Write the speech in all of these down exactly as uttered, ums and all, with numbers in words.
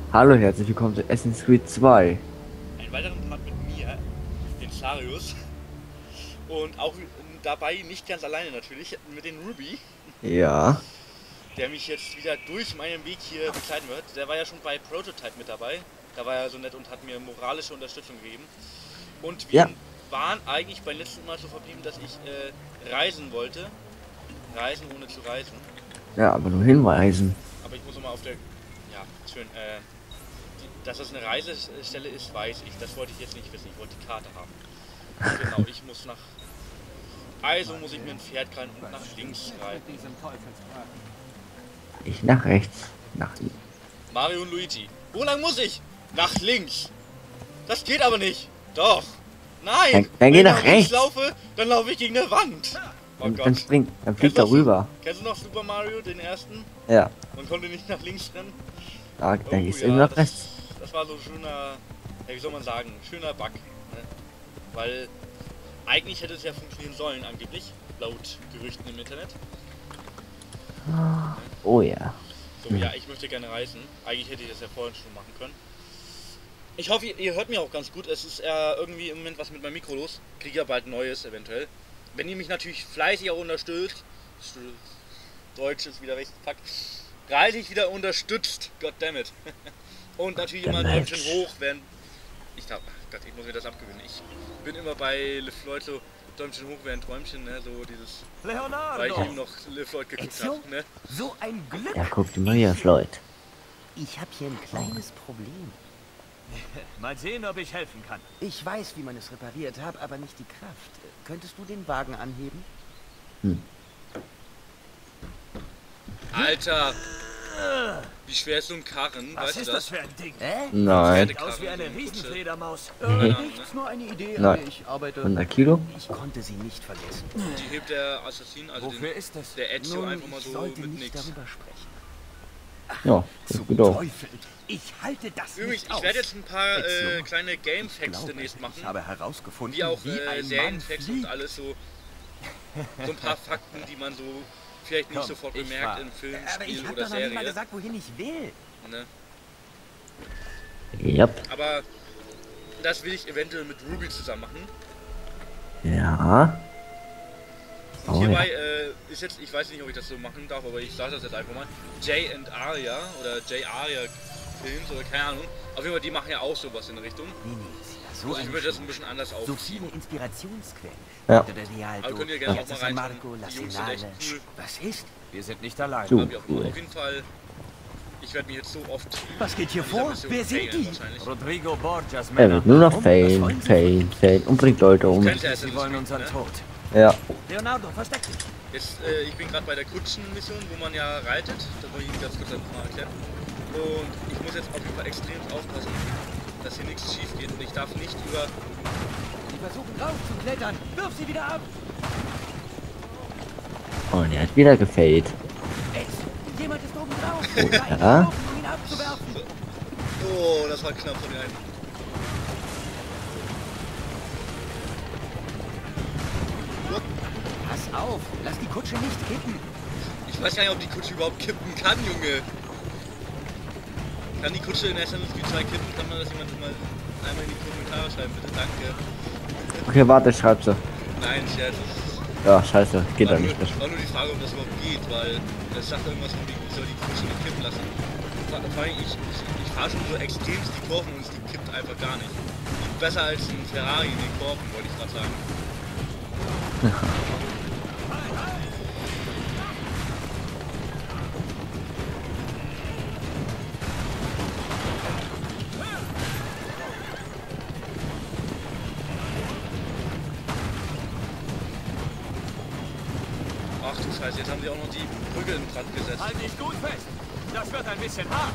Hallo, herzlich willkommen zu Assassin's Creed zwei. Einen weiteren Part mit mir, den Sarius. Und auch dabei nicht ganz alleine natürlich, mit dem Ruby, Ja, der mich jetzt wieder durch meinen Weg hier begleiten wird. Der war ja schon bei Prototype mit dabei. Da war er so nett und hat mir moralische Unterstützung gegeben. Und wir ja, waren eigentlich beim letzten Mal so verblieben, dass ich äh, reisen wollte. Reisen ohne zu reisen. ja, aber nur hinweisen. Aber ich muss nochmal auf der... Ja, schön. Äh, die, dass das eine Reisestelle ist, weiß ich. Das wollte ich jetzt nicht wissen. Ich wollte die Karte haben. Genau, ich muss nach... Also muss ich mir ein Pferd krallen und nach links reiten. Ich nach rechts. Nach Mario und Luigi. Wo lang muss ich? Nach links. Das geht aber nicht. Doch. Nein. Dann, dann Wenn geh ich nach rechts. laufe, dann laufe ich gegen eine Wand. Oh Dann, Gott. dann spring, dann flieg Kennst du noch darüber. Su- Kennst du noch Super Mario, den ersten? Ja, Man konnte nicht nach links rennen. da, dann Oh gehst du ja, eben nach das, rechts. das war so ein schöner, ja, wie soll man sagen, schöner Bug. Ne? Weil eigentlich hätte es ja funktionieren sollen, angeblich, laut Gerüchten im Internet. Oh ja. So, ja, ich möchte gerne reisen. Eigentlich hätte ich das ja vorhin schon machen können. Ich hoffe, ihr, ihr hört mir auch ganz gut. Es ist ja irgendwie im Moment was mit meinem Mikro los. Kriege ja bald Neues eventuell. Wenn ihr mich natürlich fleißig auch unterstützt, Deutsch ist wieder recht packt, fleißig wieder unterstützt, goddammit. Und natürlich immer ein Däumchen hoch, während ich da, Gott, ich muss mir das abgewöhnen. Ich bin immer bei Liv Floyd so Däumchen hoch während Träumchen, ne, so dieses, weil ich eben noch Liv Floyd geguckt Ezio? habe, ne. So ein Glück! Ja, guck dir mal hier, Floyd. Ich habe hier ein kleines Problem. Mal sehen, ob ich helfen kann. Ich weiß, wie man es repariert, habe aber nicht die Kraft. Könntest du den Wagen anheben? Alter! Wie schwer ist so ein Karren, Was weißt du ist das? das für ein Ding? Hä? Nein. Sieht aus wie eine Riesenfledermaus. Keine Ahnung, Nichts, nur eine Idee, Nein. aber ich arbeite... hundert Kilo? Ich konnte sie nicht vergessen. ne? Die hebt der Assassin, also Wofür den, ist das? der Ezio Nun, einfach mal ich so sollte mit nicht nix. darüber sprechen. Ja, das Zum geht auch. Teufel! Ich halte das Übrigens, nicht ich aus. werde jetzt ein paar äh, Ezio, kleine Ich Game-Facts glaube, demnächst ich machen, habe herausgefunden, wie auch wie äh, ein Mann Serienfacts und fliegt. alles so, so ein paar Fakten, die man so vielleicht nicht Komm, sofort ich bemerkt fahr. im Film, Aber ich Spiel habe oder doch noch nicht mal Serie. gesagt, wohin ich will. Ne? Yep. Aber das will ich eventuell mit Ruby zusammen machen. Ja. Und Oh hierbei ja. äh, ist jetzt, ich weiß nicht, ob ich das so machen darf, aber ich sage das jetzt einfach mal, Jay and Arya oder Jay Arya Films oder keine Ahnung. Auf jeden Fall, die machen ja auch sowas in der Richtung. Venezia, so Also ich ein würde das ein Schmuck. bisschen anders So aufziehen. viele Inspirationsquellen. Ja. Del Rialto, Aber könnt ihr gerne auch Piazza mal San reinschauen. Marco, La Die Jungs sind echt Senale. cool. Was ist? Wir sind nicht allein. Du. Wie auch immer. Auf jeden Fall, ich werde mich jetzt so oft Was geht hier in dieser vor? Mission Wer sind failen die? wahrscheinlich. Rodrigo Borgias Er Männer. wird nur noch Warum? Was failen, wollen Sie failen, von failen und bringt Leute um. Kennt ihr Sie wollen unseren ne? Tod. Ja. Leonardo, versteck dich. Jetzt, äh, ich bin gerade bei der Kutschenmission, wo man ja reitet. Das wollte ich Ihnen ganz kurz mal erklären. Und ich muss jetzt auf jeden Fall extrem aufpassen, dass hier nichts schief geht. Und ich darf nicht über... Die versuchen drauf zu klettern. Wirf sie wieder ab. Und er hat wieder gefailt. Ex, jemand ist oben drauf. Oh, Da ihn ja. drauf, um ihn abzuwerfen. Oh, das war knapp von den einen. Pass auf, lass die Kutsche nicht kippen. Ich weiß gar nicht, ob die Kutsche überhaupt kippen kann, Junge. Kann die Kutsche in Assassin's Creed zwei kippen? Kann man das jemand mal einmal in die Kommentare schreiben, bitte? Danke. Okay, warte, schreib sie. Nein, Scherz. Ja, scheiße, geht War da nur, nicht. war nur die Frage, ob das überhaupt geht, weil es sagt irgendwas von, ich soll die Kutsche nicht kippen lassen. Vor vor allem, ich, ich, ich fahre schon so extremst die Kurven und die kippt einfach gar nicht. Besser als ein Ferrari in den Kurven, wollte ich gerade sagen. Ach du Scheiße, jetzt haben sie auch noch die Brücke in Brand gesetzt. Halt dich gut fest. Das wird ein bisschen hart.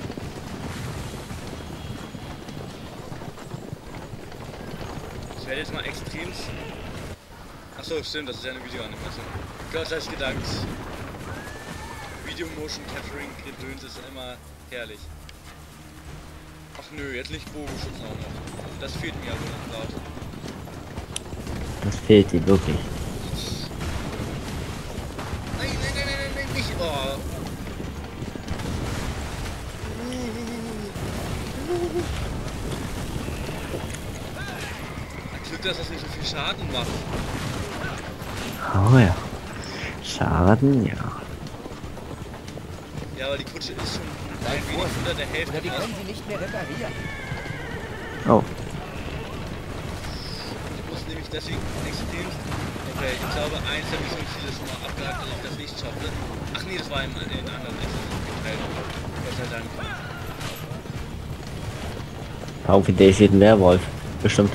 Ich werde jetzt mal extrem... Achso, stimmt, das ist ja eine Videoanimation. Gott sei gedankt. Video Motion Capturing Gedöns ist immer herrlich. Ach nö, jetzt nicht Bogenschützen auch noch. Das fehlt mir aber noch gerade. Das fehlt dir wirklich. Nein, nein, nein, nein, nein, nicht. Oh. Glück, dass das nicht so viel Schaden macht. Oh ja. Schaden, ja. Ja, aber die Kutsche ist schon ein wenig unter der Hälfte. Oder wir fast. können sie nicht mehr reparieren. Oh. Ich muss nämlich deswegen extrem... Okay, ich glaube, eins der Missionsziele ist schon mal abgehakt, dass ich das nicht schaffe. Ach nee, das war in, in anderen Teil. Gott sei Dank. Auf Idee steht ein Werwolf. Bestimmt.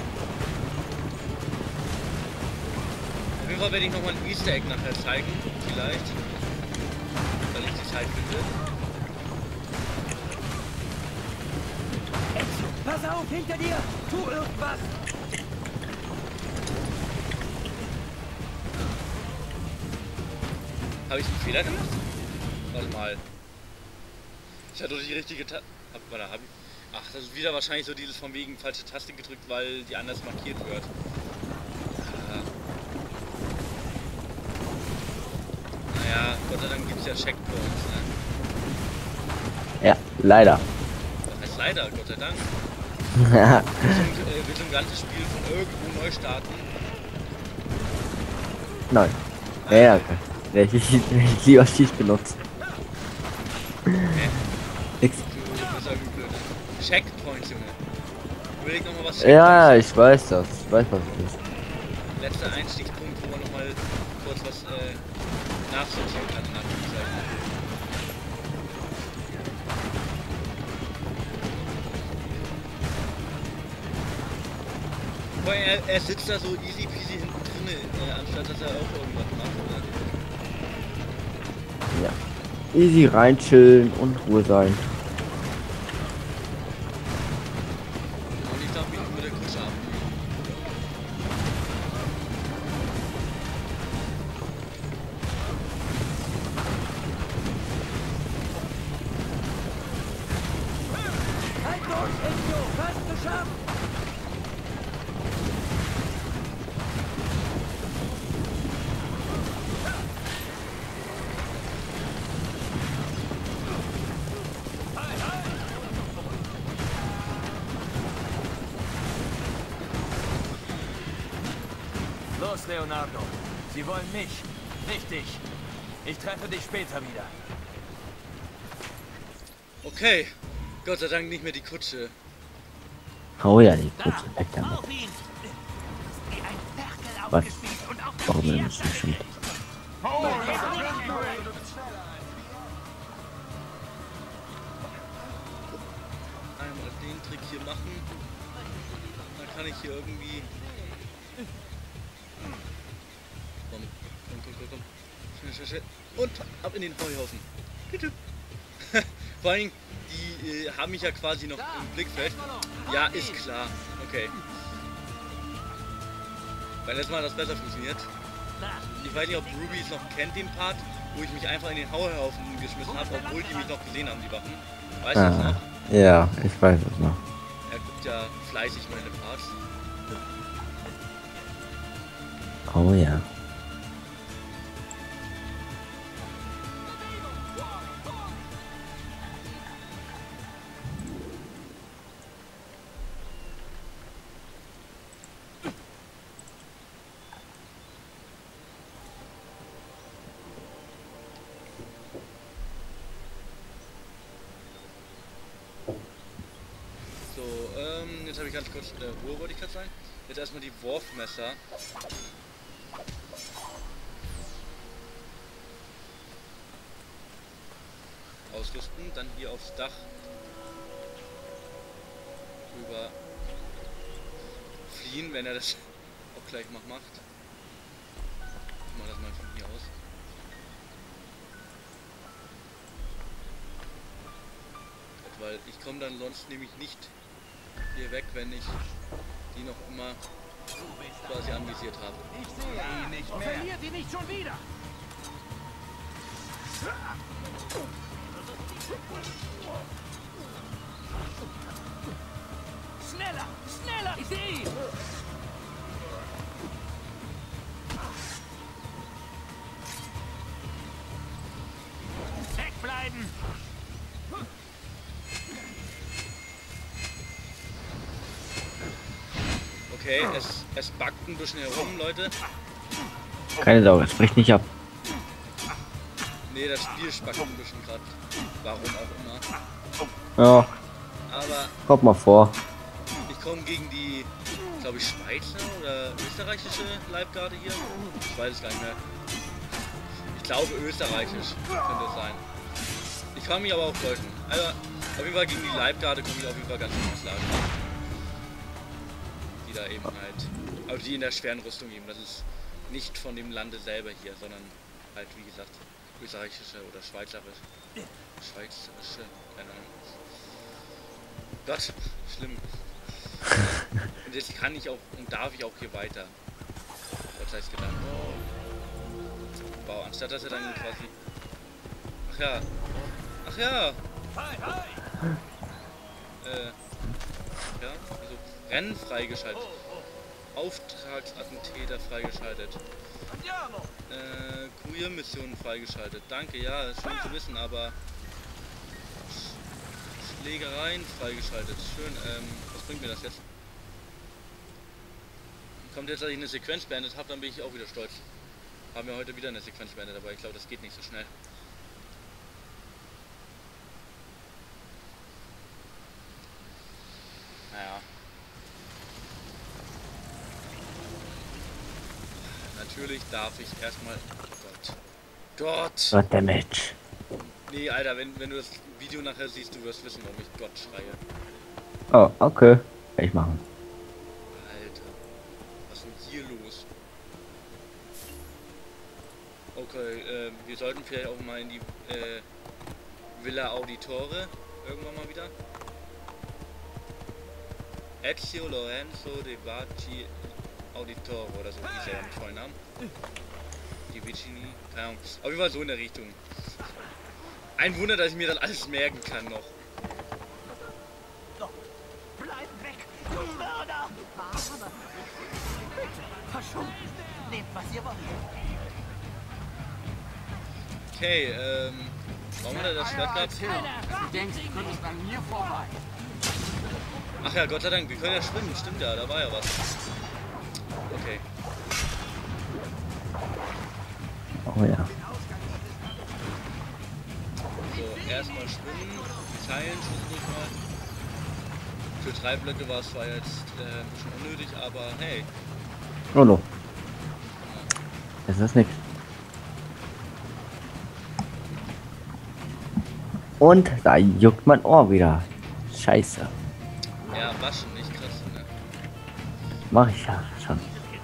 Auf jeden Fall werde ich nochmal ein Easter Egg nachher zeigen. Vielleicht. Weil ich die Zeit finde. Pass auf, hinter dir! Tu irgendwas! Habe ich einen Fehler gemacht? Warte mal. Ich hatte doch die richtige Taste. Warte, hab ich. Ach, das ist wieder wahrscheinlich so dieses von wegen falsche Taste gedrückt, weil die anders markiert wird. Ah. Naja, Gott sei Dank gibt es ja Checkpoints, ne? Ja, leider. Das heißt leider, Gott sei Dank. Willst du, äh, willst du ein ganzes Spiel von irgendwo neu starten? Nein. Ja, ja, okay. Welche ich lieber Schieß benutzt. Hä? Nix. Du bist irgendwie blöd. Checkpoints, Junge. Überleg nochmal was. Ja, ja, ich weiß das. Ich weiß, was es ist. Letzter Einstiegspunkt, wo man nochmal kurz was äh, nachsortieren kann in Anführungszeichen. Aber er, er sitzt da so easy peasy hinten drin, äh, anstatt dass er auch irgendwas macht. Oder? Ja. Easy rein chillen und Ruhe sein. Und ich darf mich nicht mit der Kutsche ab. Halt durch, Ezio! Fast geschafft! Los, Leonardo. Sie wollen mich, nicht dich. Ich treffe dich später wieder. Okay, Gott sei Dank nicht mehr die Kutsche. Oh ja, die Kutsche weg damit. Auf ihn! Wie ein Ferkel Was? aufgespießt und auf Warum das denn Meer nicht bestimmt? Einmal den Trick hier machen. Dann kann ich hier irgendwie... Komm, komm, komm, komm, komm. Schnell, schnell, schnell. Und ab in den Heuhaufen. Bitte. Vor allem, die äh, haben mich ja quasi noch im Blickfeld. Ja, ist klar. Okay. Beim letzten Mal hat das besser funktioniert. Ich weiß nicht, ob Ruby es noch kennt, den Part, wo ich mich einfach in den Heuhaufen geschmissen habe, obwohl die mich noch gesehen haben, die Wachen. Weißt du das Ah, noch? ja, ich weiß es noch. Er guckt ja fleißig meine Parts. Oh ja. So, ähm, jetzt habe ich ganz kurz äh, Ruhe, wollte ich gerade sagen. Jetzt erstmal die Wurfmesser. Ausrüsten, dann hier aufs Dach rüber fliehen, wenn er das auch gleich noch macht. Ich mache das mal von hier aus. Weil ich komme dann sonst nämlich nicht hier weg, wenn ich die noch immer quasi anvisiert habe. Ich sehe ihn nicht mehr. Verliert ihn nicht schon wieder! Schneller! Schneller! Ich sehe ihn! Wegbleiben! Okay, es, es backt ein bisschen herum, Leute. Keine Sorge, es bricht nicht ab. Nee, das Spiel spackt ein bisschen gerade. Warum auch immer. Ja, Aber kommt mal vor. ich komme gegen die, glaube ich, Schweizer oder österreichische Leibgarde hier. Ich weiß es gar nicht mehr. Ich glaube österreichisch könnte es sein. Ich kann mich aber auch täuschen. Also auf jeden Fall gegen die Leibgarde komme ich auf jeden Fall ganz gut klar. Die da eben halt, also die in der schweren Rüstung eben. Das ist nicht von dem Lande selber hier, sondern halt wie gesagt österreichische oder schweizerische. Schweizerische, keine Ahnung. Gott, schlimm. Und jetzt kann ich auch und darf ich auch hier weiter. Was heißt gedacht? Wow, anstatt dass er dann quasi. Ach ja. Ach ja. Äh. Ja, also Rennen freigeschaltet. Auftragsattentäter freigeschaltet. Äh, Kuriermissionen freigeschaltet. Danke, ja, ist schön zu wissen, aber Schlägereien freigeschaltet. Schön, ähm, was bringt mir das jetzt? Kommt jetzt, dass ich eine Sequenz beendet habe, dann bin ich auch wieder stolz. Haben wir heute wieder eine Sequenz beendet, aber ich glaube, das geht nicht so schnell. Naja. Natürlich darf ich erstmal. Oh Gott. Gott! Gott, der Match. Nee, Alter, wenn, wenn du das Video nachher siehst, du wirst wissen, warum ich Gott schreie. Oh, okay. Kann ich machen. Alter. Was ist denn hier los? Okay, äh, wir sollten vielleicht auch mal in die äh, Villa Auditore irgendwann mal wieder. Ezio Lorenzo de Bacci Auditore oder so, wie ist er mit vollen Namen. Die Vicini, keine Ahnung. Auf jeden Fall so in der Richtung. Ein Wunder, dass ich mir dann alles merken kann noch. Bleib weg, du Mörder! Verschwunden! Nehmt, was ihr wollt. Okay, ähm... warum hat er das Schwert gehabt? Du denkst, du könntest an mir vorbei. Ach ja, Gott sei Dank, wir können ja schwimmen, stimmt ja, da war ja was. Okay. Oh ja. So, erstmal schwimmen, teilen, zwischendurch mal. Für drei Blöcke war es zwar jetzt äh, ein bisschen unnötig, aber hey. Oh no. Das ist nix. Und da juckt mein Ohr wieder. Scheiße. Ja, waschen, nicht kratzen, ne? Mach ich ja schon.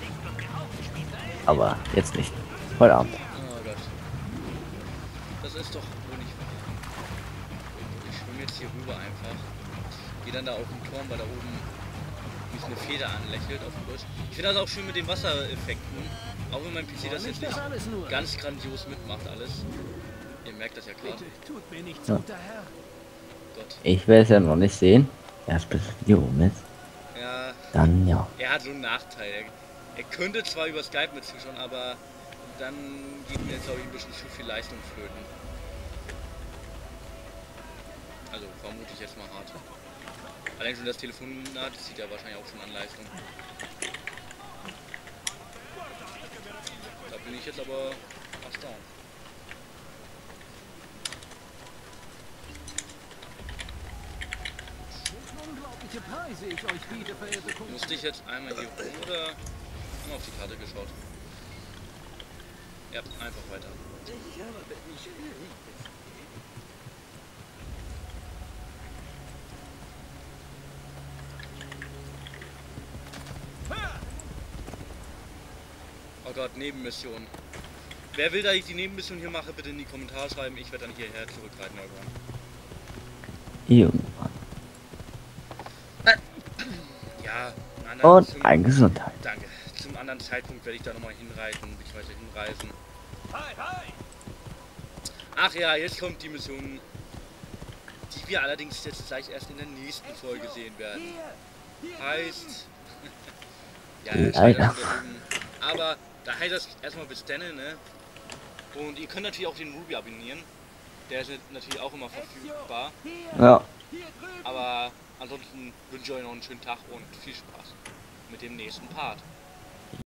Aber jetzt nicht. Heute Abend. Oh Gott. Das ist doch wohl nicht wahr. Ich schwimme jetzt hier rüber einfach. Gehe dann da auf den Turm, weil da oben mich eine Feder anlächelt auf dem Busch. Ich finde das auch schön mit den Wassereffekten. Auch wenn mein P C das jetzt nicht ganz grandios mitmacht alles. Ihr merkt das ja klar. Tut mir nichts, Ja. guter Herr. Gott. Ich will es ja noch nicht sehen. Erst bis das Video rum ist. Ja, Dann ja. er hat so einen Nachteil. Er, er könnte zwar über Skype mit zuschauen, aber dann geht mir jetzt glaube ich ein bisschen zu viel Leistung flöten. Also vermute ich jetzt mal hart. Allein schon das Telefonat zieht ja wahrscheinlich auch schon an Leistung. Da bin ich jetzt aber erstaunt. Unglaubliche Preise ich euch biete, verehrte Kunden. Musste ich jetzt einmal hier rum oder haben auf die Karte geschaut? Ja, einfach weiter. Oh Gott, Nebenmission. Wer will, dass ich die Nebenmission hier mache, bitte in die Kommentare schreiben. Ich werde dann hierher zurückreiten irgendwann. Irgendwann. Ja, einen anderen Und zum, ein Gesundheit. danke. Zum anderen Zeitpunkt werde ich da nochmal hinreiten, beziehungsweise hinreisen. Hi, hi! Ach ja, jetzt kommt die Mission, die wir allerdings jetzt gleich erst in der nächsten Folge sehen werden. Heißt... ja, er scheint Leider. das schon da drüben. Aber da heißt das erstmal bis dann, ne? Und ihr könnt natürlich auch den Ruby abonnieren. Der ist natürlich auch immer verfügbar. Ja. Aber ansonsten wünsche ich euch noch einen schönen Tag und viel Spaß. mit dem nächsten Part.